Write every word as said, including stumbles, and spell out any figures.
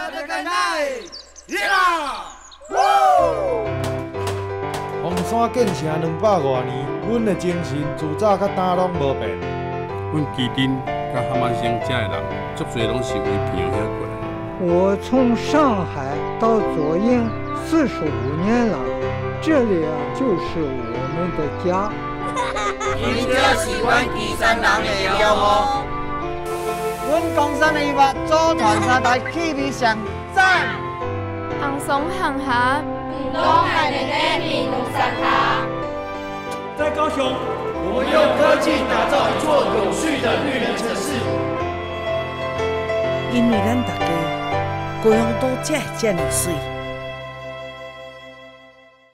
的干奶，耶啦！ 黄山建成两百多年，阮的精神自早甲打拢无变。 阮基丁甲蛤蟆乡遮的人，足侪拢是为平遐过来。 我从上海到左营四十五年了，这里啊就是我们的家。 你就喜欢岐山人的妖魔。 阮江山的一把祖传三代气味上赞。 红松巷下， 闽东海的内闽路山卡。 在高雄， 我们用科技打造一座有序的绿能城市。 因为咱大家高雄都这这么水。